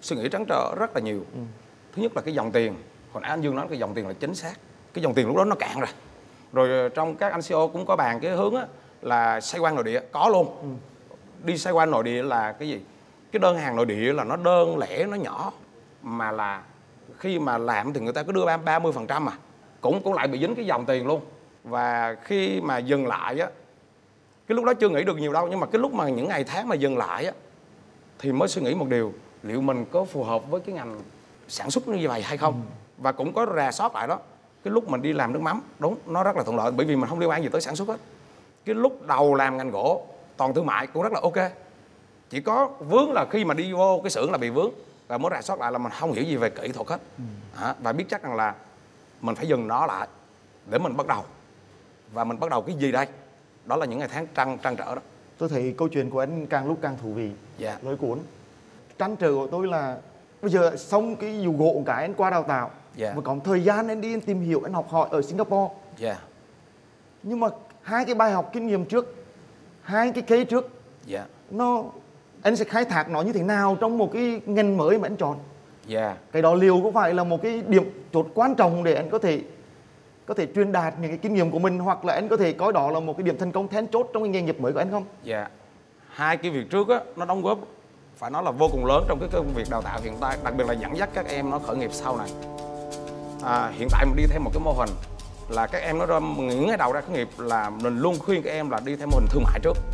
suy nghĩ trăn trở rất là nhiều. ừ. Thứ nhất là cái dòng tiền, còn anh Dương nói cái dòng tiền là chính xác. Cái dòng tiền lúc đó nó cạn rồi. Rồi trong các anh xê e ô cũng có bàn cái hướng á, là xoay quanh nội địa, có luôn. ừ. Đi xoay quanh nội địa là cái gì? Cái đơn hàng nội địa là nó đơn lẻ, nó nhỏ, mà là khi mà làm thì người ta cứ đưa ba mươi phần trăm mà cũng cũng lại bị dính cái dòng tiền luôn. Và khi mà dừng lại á, cái lúc đó chưa nghĩ được nhiều đâu, nhưng mà cái lúc mà những ngày tháng mà dừng lại á thì mới suy nghĩ một điều, liệu mình có phù hợp với cái ngành sản xuất như vậy hay không. ừ. Và cũng có rà soát lại đó, cái lúc mình đi làm nước mắm, đúng, nó rất là thuận lợi bởi vì mình không liên quan gì tới sản xuất hết. Cái lúc đầu làm ngành gỗ toàn thương mại cũng rất là ok, chỉ có vướng là khi mà đi vô cái xưởng là bị vướng, và mới rà soát lại là mình không hiểu gì về kỹ thuật hết. ừ. à, và biết chắc rằng là mình phải dừng nó lại để mình bắt đầu. Và mình bắt đầu cái gì đây? Đó là những ngày tháng trăn trăn trở đó. Tôi thấy câu chuyện của anh càng lúc càng thú vị, dạ. lôi cuốn. Trăn trở của tôi là bây giờ xong cái vụ gỗ cái anh qua đào tạo, dạ. và có thời gian anh đi anh tìm hiểu, anh học hỏi ở Singapore. dạ. Nhưng mà hai cái bài học kinh nghiệm trước, hai cái case trước, dạ. nó anh sẽ khai thác nó như thế nào trong một cái ngành mới mà anh chọn. dạ. Cái đó liệu có phải là một cái điểm chốt quan trọng để anh có thể có thể truyền đạt những cái kinh nghiệm của mình, hoặc là anh có thể coi đó là một cái điểm thành công then chốt trong cái nghề nghiệp mới của anh không? Dạ. Hai cái việc trước á, nó đóng góp phải nói là vô cùng lớn trong cái công việc đào tạo hiện tại, đặc biệt là dẫn dắt các em nó khởi nghiệp sau này. À, hiện tại mình đi theo một cái mô hình là các em nó ra những ngày đầu ra khởi nghiệp là mình luôn khuyên các em là đi theo mô hình thương mại trước.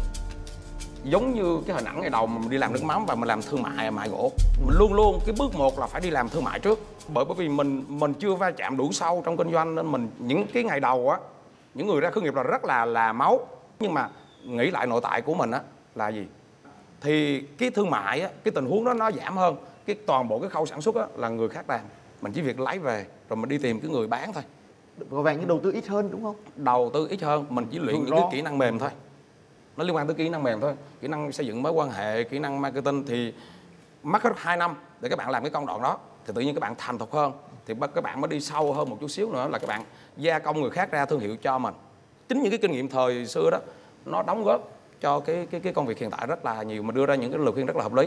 Giống như cái hình ảnh ngày đầu mà mình đi làm nước mắm và mình làm thương mại mại gỗ, mình luôn luôn cái bước một là phải đi làm thương mại trước. Bởi bởi vì mình mình chưa va chạm đủ sâu trong kinh doanh, nên mình những cái ngày đầu á, những người ra khởi nghiệp là rất là là máu. Nhưng mà nghĩ lại nội tại của mình á là gì? Thì cái thương mại á, cái tình huống đó nó giảm hơn. Cái toàn bộ cái khâu sản xuất á là người khác làm, mình chỉ việc lấy về rồi mình đi tìm cái người bán thôi. Có vẻ như đầu tư ít hơn đúng không? Đầu tư ít hơn, mình chỉ luyện những cái kỹ năng mềm thôi. Nó liên quan tới kỹ năng mềm thôi, kỹ năng xây dựng mối quan hệ, kỹ năng marketing thì mất hết hai năm để các bạn làm cái công đoạn đó, thì tự nhiên các bạn thành thục hơn, thì các bạn mới đi sâu hơn một chút xíu nữa là các bạn gia công người khác ra thương hiệu cho mình. Chính những cái kinh nghiệm thời xưa đó nó đóng góp cho cái cái cái công việc hiện tại rất là nhiều, mà đưa ra những cái lời khuyên rất là hợp lý.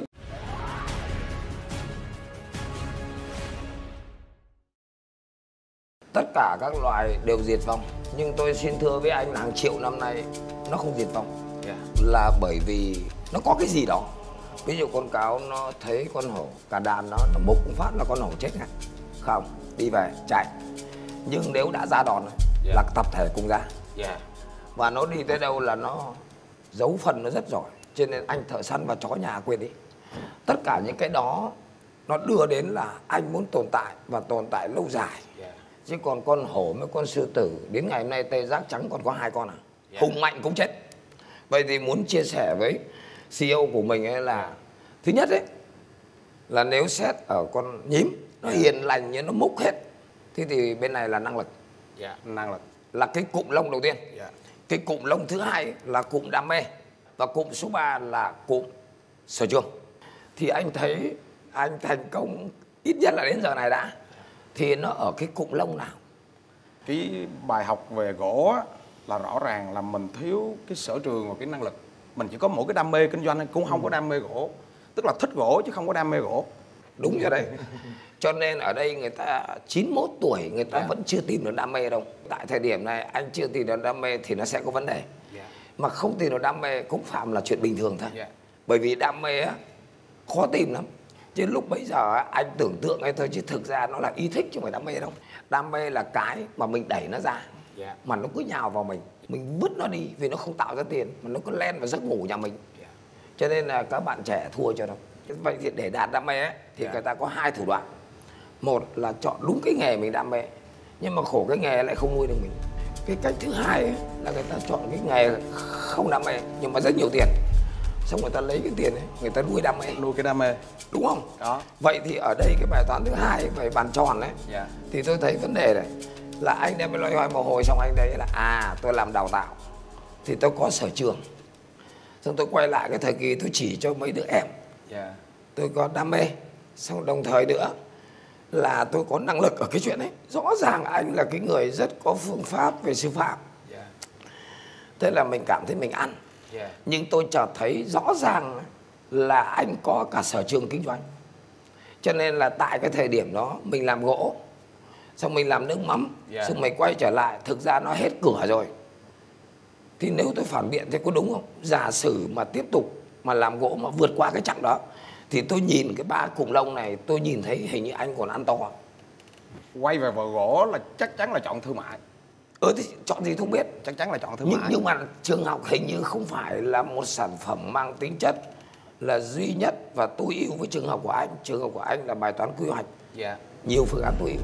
Tất cả các loài đều diệt vong, nhưng tôi xin thưa với anh là hàng triệu năm nay nó không diệt vong. Yeah. Là bởi vì nó có cái gì đó. Ví dụ con cáo nó thấy con hổ, cả đàn nó, nó mục một phát là con hổ chết ngay. Không, đi về, chạy. Nhưng nếu đã ra đòn yeah. là tập thể cùng ra. Yeah. Và nó đi tới đâu là nó giấu phần nó rất giỏi. Cho nên anh thợ săn và chó nhà quên đi. Tất cả những cái đó nó đưa đến là anh muốn tồn tại và tồn tại lâu dài. Yeah. Chứ còn con hổ với con sư tử đến ngày hôm nay tê giác trắng còn có hai con à. Yeah. Hùng mạnh cũng chết. Vậy thì muốn chia sẻ với xê e ô của mình ấy là thứ nhất ấy là nếu xét ở con nhím nó yeah. hiền lành như nó múc hết, thế thì bên này là năng lực. Yeah. Năng lực là cái cụm lông đầu tiên. Yeah. Cái cụm lông thứ hai là cụm đam mê, và cụm số ba là cụm sở trường. Thì anh thấy anh thành công ít nhất là đến giờ này đã, thì nó ở cái cụm lông nào? Cái bài học về gỗ á, là rõ ràng là mình thiếu cái sở trường và cái năng lực. Mình chỉ có mỗi cái đam mê kinh doanh cũng không có đam mê gỗ. Tức là thích gỗ chứ không có đam mê gỗ. Đúng rồi đấy. Cho nên ở đây người ta chín mươi mốt tuổi người ta yeah. vẫn chưa tìm được đam mê đâu. Tại thời điểm này anh chưa tìm được đam mê thì nó sẽ có vấn đề. Yeah. Mà không tìm được đam mê cũng phạm là chuyện bình thường thôi. Yeah. Bởi vì đam mê á, khó tìm lắm. Chứ lúc bấy giờ anh tưởng tượng ấy thôi, chứ thực ra nó là ý thích chứ không phải đam mê đâu. Đam mê là cái mà mình đẩy nó ra, yeah. mà nó cứ nhào vào mình, mình vứt nó đi vì nó không tạo ra tiền, mà nó cứ len vào giấc ngủ nhà mình. Yeah. Cho nên là các bạn trẻ thua cho nó. Vậy thì để đạt đam mê ấy, thì yeah. người ta có hai thủ đoạn. Một là chọn đúng cái nghề mình đam mê, nhưng mà khổ cái nghề lại không nuôi được mình. Cái cách thứ hai ấy, là người ta chọn cái nghề không đam mê nhưng mà rất nhiều tiền, xong người ta lấy cái tiền ấy, người ta nuôi đam mê. Nuôi cái đam mê. Đúng không? Đó. Vậy thì ở đây cái bài toán thứ hai về bàn tròn đấy, yeah. thì tôi thấy vấn đề này là anh đem loay hoay một hồi xong anh đấy là à tôi làm đào tạo thì tôi có sở trường, xong tôi quay lại cái thời kỳ tôi chỉ cho mấy đứa em, yeah. tôi có đam mê, xong đồng thời nữa là tôi có năng lực ở cái chuyện ấy. Rõ ràng anh là cái người rất có phương pháp về sư phạm, yeah. thế là mình cảm thấy mình ăn, yeah. nhưng tôi chợt thấy rõ ràng là anh có cả sở trường kinh doanh, Cho nên là tại cái thời điểm đó mình làm gỗ, xong mình làm nước mắm, Yeah. xong mình quay trở lại, thực ra nó hết cửa rồi. Thì nếu tôi phản biện thì có đúng không? Giả sử mà tiếp tục mà làm gỗ mà vượt qua cái chặng đó, thì tôi nhìn cái ba cục lông này, tôi nhìn thấy hình như anh còn ăn to. Quay về vợ gỗ là chắc chắn là chọn thương mại. Ừ thì chọn gì không biết. Chắc chắn là chọn thương nhưng, mại. nhưng mà trường học hình như không phải là một sản phẩm mang tính chất là duy nhất và tối ưu với trường học của anh. Trường học của anh là bài toán quy hoạch, Dạ. nhiều phương án tối ưu.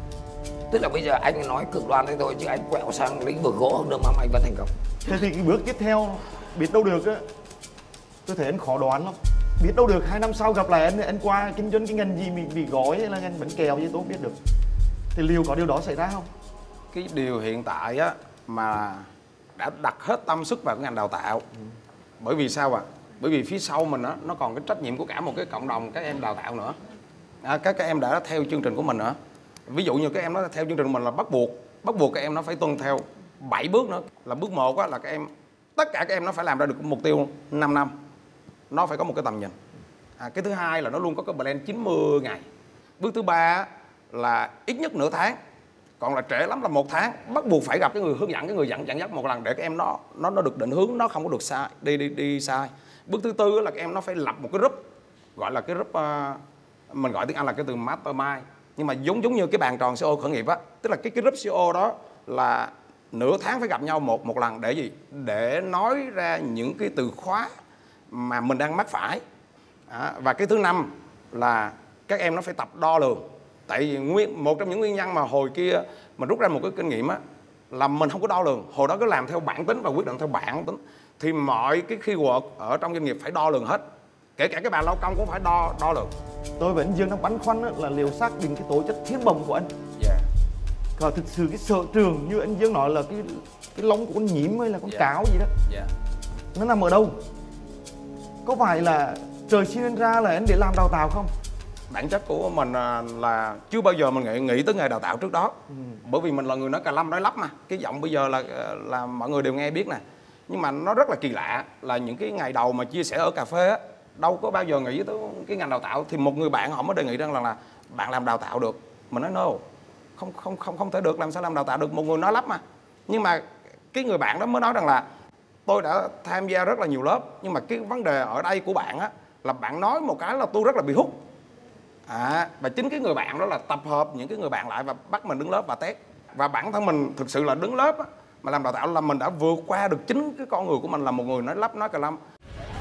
Tức là bây giờ anh nói cực đoan thế thôi, chứ anh quẹo sang lĩnh vực gỗ nước mắm anh vẫn thành công. Thế thì cái bước tiếp theo biết đâu được á, tôi thấy anh khó đoán lắm. Biết đâu được hai năm sau gặp lại anh, anh qua kinh doanh cái ngành gì, mình bị gói hay là ngành bánh kẹo gì tôi không biết được. Thì liệu có điều đó xảy ra không? Cái điều hiện tại á mà đã đặt hết tâm sức vào cái ngành đào tạo. Ừ. Bởi vì sao ạ? À? Bởi vì phía sau mình á, nó còn cái trách nhiệm của cả một cái cộng đồng các em đào tạo nữa. À, các các em đã theo chương trình của mình nữa. Ví dụ như các em nó theo chương trình của mình là bắt buộc, bắt buộc các em nó phải tuân theo bảy bước nữa. Là bước một á là các em, tất cả các em nó phải làm ra được mục tiêu năm năm. Nó phải có một cái tầm nhìn. À, cái thứ hai là nó luôn có cái plan chín mươi ngày. Bước thứ ba là ít nhất nửa tháng, còn là trễ lắm là một tháng, bắt buộc phải gặp cái người hướng dẫn, cái người dẫn dẫn dắt một lần để các em nó nó nó được định hướng, nó không có được sai đi đi đi sai. Bước thứ tư là các em nó phải lập một cái group, gọi là cái group uh, mình gọi tiếng Anh là cái từ mastermind, nhưng mà giống giống như cái bàn tròn xê e ô khởi nghiệp á, tức là cái cái group xê e ô đó là nửa tháng phải gặp nhau một một lần để gì? Để nói ra những cái từ khóa mà mình đang mắc phải. À, và cái thứ năm là các em nó phải tập đo lường. Tại vì nguyên, một trong những nguyên nhân mà hồi kia mình rút ra một cái kinh nghiệm á là mình không có đo lường. Hồi đó cứ làm theo bản tính và quyết định theo bản tính. Thì mọi cái keyword ở trong doanh nghiệp phải đo lường hết. Kể cả cái bàn lao công cũng phải đo đo lường. Tôi vẫn dương đang băn khoăn là liệu xác định cái tố chất thiên bẩm của anh. Dạ. Yeah. Còn thực sự cái sở trường như anh Dương nói là cái cái lông của con nhím hay là con Yeah. cáo gì đó. Dạ. Yeah. Nó nằm ở đâu? Có phải là trời sinh anh ra là anh để làm đào tạo không? Bản chất của mình là chưa bao giờ mình nghĩ, nghĩ tới nghề đào tạo trước đó. Ừ. Bởi vì mình là người nói cà lâm nói lắp mà. Cái giọng bây giờ là là mọi người đều nghe biết nè. Nhưng mà nó rất là kỳ lạ là những cái ngày đầu mà chia sẻ ở cà phê á, đâu có bao giờ nghĩ tới cái ngành đào tạo. Thì một người bạn họ mới đề nghị rằng là, là bạn làm đào tạo được. Mình nói no, không không không không thể được, làm sao làm đào tạo được, một người nói lắp mà. Nhưng mà cái người bạn đó mới nói rằng là tôi đã tham gia rất là nhiều lớp, nhưng mà cái vấn đề ở đây của bạn á là bạn nói một cái là tôi rất là bị hút. À, và chính cái người bạn đó là tập hợp những cái người bạn lại và bắt mình đứng lớp và test. Và bản thân mình thực sự là đứng lớp á, mà làm đào tạo là mình đã vượt qua được chính cái con người của mình là một người nói lắp nói cà lâm.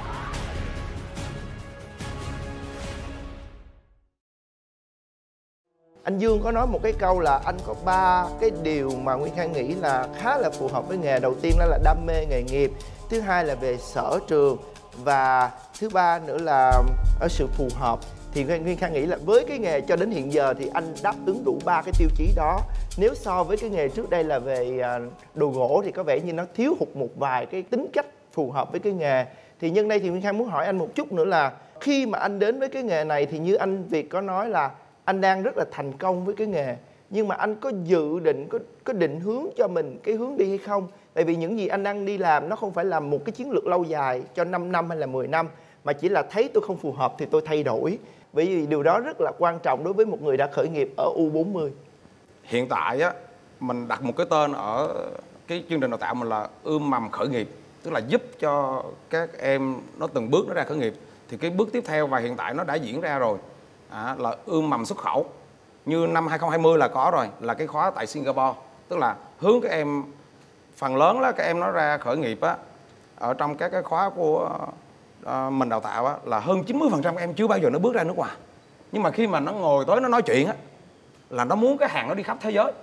Anh Dương có nói một cái câu là anh có ba cái điều mà Nguyên Khang nghĩ là khá là phù hợp với nghề. Đầu tiên đó là đam mê nghề nghiệp, thứ hai là về sở trường, và thứ ba nữa là ở sự phù hợp. Thì Nguyên Khang nghĩ là với cái nghề cho đến hiện giờ thì anh đáp ứng đủ ba cái tiêu chí đó. Nếu so với cái nghề trước đây là về đồ gỗ thì có vẻ như nó thiếu hụt một vài cái tính cách phù hợp với cái nghề. Thì nhân đây thì Nguyên Khang muốn hỏi anh một chút nữa là khi mà anh đến với cái nghề này thì như anh Việt có nói là anh đang rất là thành công với cái nghề, nhưng mà anh có dự định, có, có định hướng cho mình cái hướng đi hay không? Tại vì những gì anh đang đi làm nó không phải là một cái chiến lược lâu dài cho năm năm hay là mười năm, mà chỉ là thấy tôi không phù hợp thì tôi thay đổi. Bởi vì điều đó rất là quan trọng đối với một người đã khởi nghiệp ở U bốn mươi. Hiện tại á, mình đặt một cái tên ở cái chương trình đào tạo mình là ươm mầm khởi nghiệp, tức là giúp cho các em nó từng bước nó ra khởi nghiệp. Thì cái bước tiếp theo và hiện tại nó đã diễn ra rồi, à, là ươm mầm xuất khẩu. Như năm hai không hai không là có rồi, là cái khóa tại Singapore, tức là hướng các em, phần lớn là các em nó ra khởi nghiệp á, ở trong các cái khóa của uh, mình đào tạo á, là hơn chín mươi phần trăm các em chưa bao giờ nó bước ra nước ngoài. Nhưng mà khi mà nó ngồi tới nó nói chuyện á, là nó muốn cái hàng nó đi khắp thế giới.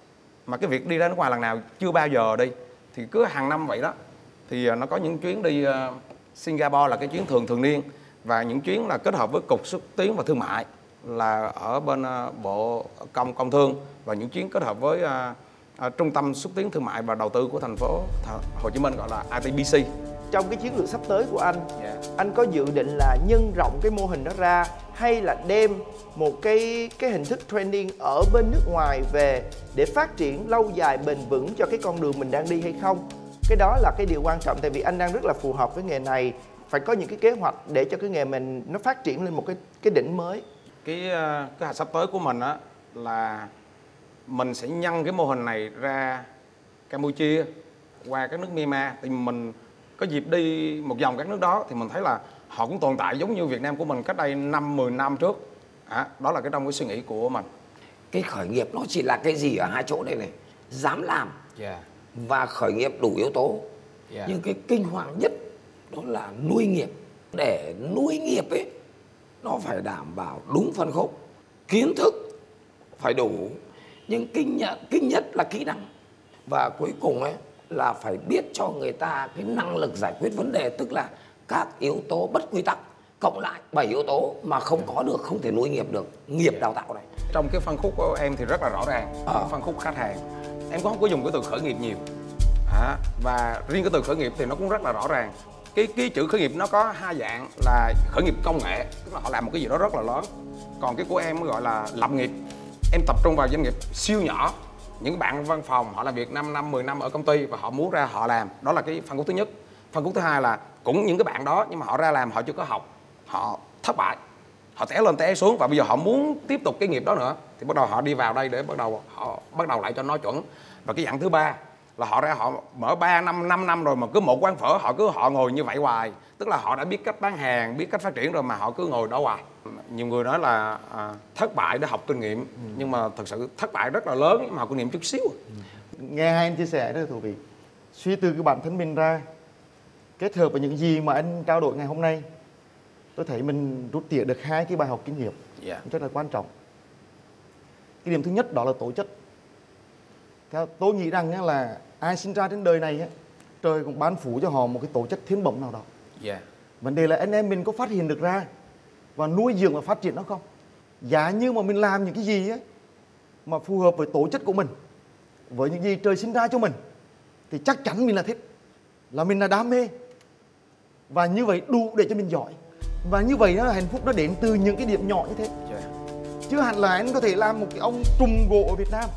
Mà cái việc đi ra nước ngoài lần nào chưa bao giờ đi. Thì cứ hàng năm vậy đó. Thì nó có những chuyến đi uh, Singapore là cái chuyến thường thường niên, và những chuyến là kết hợp với Cục Xúc Tiến và Thương mại là ở bên uh, Bộ Công Công Thương, và những chuyến kết hợp với uh, uh, Trung tâm Xúc Tiến Thương mại và Đầu tư của thành phố Hồ Chí Minh gọi là i tê bê xê. Trong cái chiến lược sắp tới của anh, yeah. anh có dự định là nhân rộng cái mô hình đó ra, hay là đem một cái cái hình thức training ở bên nước ngoài về để phát triển lâu dài bền vững cho cái con đường mình đang đi hay không? Cái đó là cái điều quan trọng, tại vì anh đang rất là phù hợp với nghề này. Phải có những cái kế hoạch để cho cái nghề mình nó phát triển lên một cái cái đỉnh mới. cái ờ, kế hoạch sắp tới của mình á là mình sẽ nhân cái mô hình này ra Campuchia, qua các nước Myanmar. Thì mình có dịp đi một vòng các nước đó thì mình thấy là họ cũng tồn tại giống như Việt Nam của mình cách đây năm mười năm trước. À, đó là cái trong cái suy nghĩ của mình. Cái khởi nghiệp nó chỉ là cái gì ở hai chỗ đây này, dám làm Yeah. và khởi nghiệp đủ yếu tố. Yeah. Nhưng cái kinh hoàng nhất đó là nuôi nghiệp. Để nuôi nghiệp ấy, nó phải đảm bảo đúng phân khúc, kiến thức phải đủ, nhưng kinh nhận kinh nhất là kỹ năng. Và cuối cùng ấy là phải biết cho người ta cái năng lực giải quyết vấn đề, tức là các yếu tố bất quy tắc cộng lại bảy yếu tố mà không có được không thể nuôi nghiệp được. Nghiệp đào tạo này Trong cái phân khúc của em thì rất là rõ ràng. à. Phân khúc khách hàng em cũng không có dùng cái từ khởi nghiệp nhiều. à, Và riêng cái từ khởi nghiệp thì nó cũng rất là rõ ràng. Cái, cái chữ khởi nghiệp nó có hai dạng là khởi nghiệp công nghệ, tức là họ làm một cái gì đó rất là lớn. Còn cái của em gọi là lập nghiệp. Em tập trung vào doanh nghiệp siêu nhỏ. Những bạn văn phòng họ làm việc năm năm, mười năm ở công ty và họ muốn ra họ làm. Đó là cái phân khúc thứ nhất. Phân khúc thứ hai là cũng những cái bạn đó nhưng mà họ ra làm họ chưa có học, họ thất bại, họ té lên té xuống và bây giờ họ muốn tiếp tục cái nghiệp đó nữa thì bắt đầu họ đi vào đây để bắt đầu họ bắt đầu lại cho nó chuẩn. Và cái dạng thứ ba là họ ra họ mở ba năm, năm năm rồi mà cứ một quán phở họ cứ họ ngồi như vậy hoài. Tức là họ đã biết cách bán hàng, biết cách phát triển rồi mà họ cứ ngồi đó hoài. Nhiều người nói là à, thất bại để học kinh nghiệm. ừ. Nhưng mà thật sự thất bại rất là lớn mà học kinh nghiệm chút xíu. ừ. Nghe hai anh chia sẻ rất là thú vị. Suy từ cái bản thân mình ra, kết hợp với những gì mà anh trao đổi ngày hôm nay, tôi thấy mình rút tỉa được hai cái bài học kinh nghiệm yeah. rất là quan trọng. Cái điểm thứ nhất đó là tố chất. Theo tôi nghĩ rằng là ai sinh ra trên đời này trời cũng ban phủ cho họ một cái tố chất thiên bẩm nào đó. yeah. Vấn đề là anh em mình có phát hiện được ra và nuôi dưỡng và phát triển nó không. Giá như mà mình làm những cái gì ấy, mà phù hợp với tố chất của mình, với những gì trời sinh ra cho mình, thì chắc chắn mình là thích, là mình là đam mê. Và như vậy đủ để cho mình giỏi. Và như vậy đó là hạnh phúc nó đến từ những cái điểm nhỏ như thế. yeah. Chứ hẳn là anh có thể làm một cái ông trùm gỗ ở Việt Nam,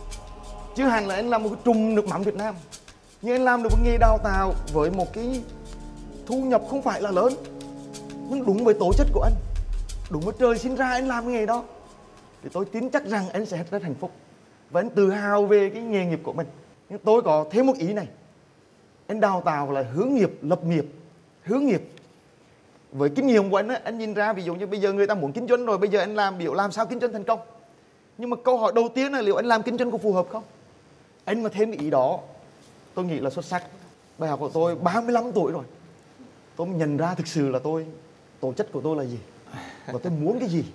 chứ hẳn là anh làm một cái trùm nước mắm Việt Nam, nhưng anh làm được một nghề đào tạo với một cái thu nhập không phải là lớn, nhưng đúng với tố chất của anh, đúng với trời sinh ra anh làm cái nghề đó, thì tôi tin chắc rằng anh sẽ rất hạnh phúc và anh tự hào về cái nghề nghiệp của mình. Nhưng tôi có thêm một ý này, anh đào tạo là hướng nghiệp, lập nghiệp, hướng nghiệp. Với kinh nghiệm của anh á, anh nhìn ra ví dụ như bây giờ người ta muốn kinh doanh rồi, bây giờ anh làm biểu làm sao kinh doanh thành công. Nhưng mà câu hỏi đầu tiên là liệu anh làm kinh doanh có phù hợp không? Anh mà thêm ý đó, tôi nghĩ là xuất sắc. Bài học của tôi ba mươi lăm tuổi rồi, tôi mới nhận ra thực sự là tôi, tố chất của tôi là gì và tôi muốn cái gì.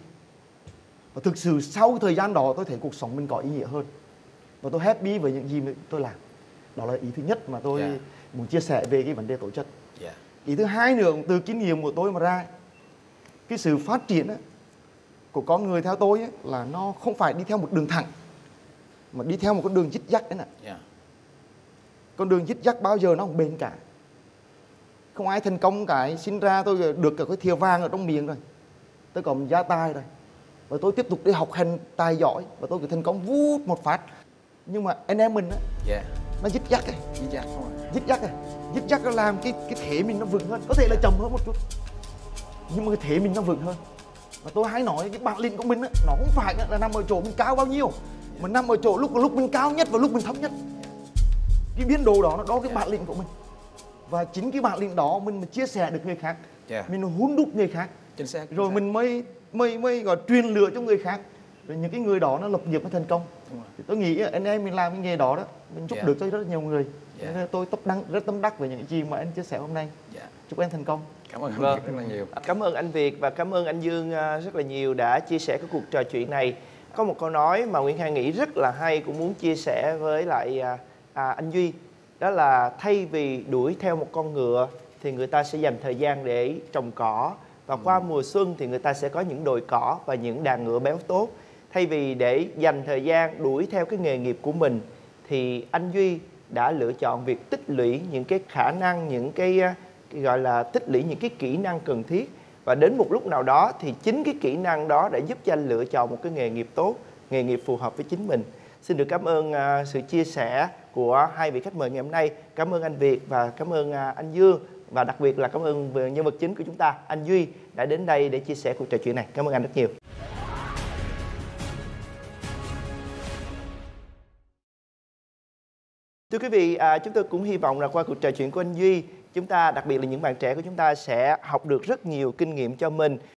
Và thực sự sau thời gian đó tôi thấy cuộc sống mình có ý nghĩa hơn và tôi happy với những gì tôi làm. Đó là ý thứ nhất mà tôi yeah. muốn chia sẻ về cái vấn đề tố chất. yeah. Ý thứ hai nữa, từ kinh nghiệm của tôi mà ra, cái sự phát triển của con người theo tôi là nó không phải đi theo một đường thẳng, mà đi theo một con đường dích dắc đấy nè. yeah. Con đường dích dắc bao giờ nó không bền cả. Không ai thành công cái sinh ra tôi được cái thìa vàng ở trong miệng rồi, tôi có một gia tài rồi, và tôi tiếp tục đi học hành tài giỏi và tôi cứ thành công vút một phát. Nhưng mà anh em mình á, yeah. nó dích dắc ấy, dích dắc không à? dích dắc ấy, dích dắc nó làm cái cái thể mình nó vững hơn, có thể là chậm hơn một chút, nhưng mà cái thể mình nó vững hơn. Và tôi hay nói cái bản lĩnh của mình á, nó không phải là nằm ở chỗ mình cao bao nhiêu, mà nằm ở chỗ lúc lúc mình cao nhất và lúc mình thấp nhất. Cái biên độ đó nó đó cái bản lĩnh của mình, và chính cái bản lĩnh đó mình chia sẻ được người khác, yeah. mình hun đúc người khác, chính xác, chính rồi xác. mình mới mới mới gọi truyền lửa cho người khác, rồi những cái người đó nó lập nghiệp nó thành công. Thì tôi nghĩ anh em mình làm cái nghề đó đó, mình giúp yeah. được cho rất nhiều người. yeah. Nên tôi tâm đắc, rất tâm đắc về những gì mà anh chia sẻ hôm nay. yeah. Chúc anh thành công. Cảm ơn anh Vâng. Việt rất là nhiều. Cảm ơn anh Việt và cảm ơn anh Dương rất là nhiều đã chia sẻ cái cuộc trò chuyện này. Có một câu nói mà Nguyễn Khang nghĩ rất là hay, cũng muốn chia sẻ với lại à, anh Duy. Đó là thay vì đuổi theo một con ngựa thì người ta sẽ dành thời gian để trồng cỏ. Và qua mùa xuân thì người ta sẽ có những đồi cỏ và những đàn ngựa béo tốt. Thay vì để dành thời gian đuổi theo cái nghề nghiệp của mình thì anh Duy đã lựa chọn việc tích lũy những cái khả năng, những cái, cái gọi là tích lũy những cái kỹ năng cần thiết. Và đến một lúc nào đó thì chính cái kỹ năng đó đã giúp cho anh lựa chọn một cái nghề nghiệp tốt, nghề nghiệp phù hợp với chính mình. Xin được cảm ơn uh, sự chia sẻ của hai vị khách mời ngày hôm nay. Cảm ơn anh Việt và cảm ơn uh, anh Dương. Và đặc biệt là cảm ơn nhân vật chính của chúng ta, anh Duy, đã đến đây để chia sẻ cuộc trò chuyện này. Cảm ơn anh rất nhiều. Thưa quý vị, à, chúng tôi cũng hy vọng là qua cuộc trò chuyện của anh Duy, chúng ta, đặc biệt là những bạn trẻ của chúng ta sẽ học được rất nhiều kinh nghiệm cho mình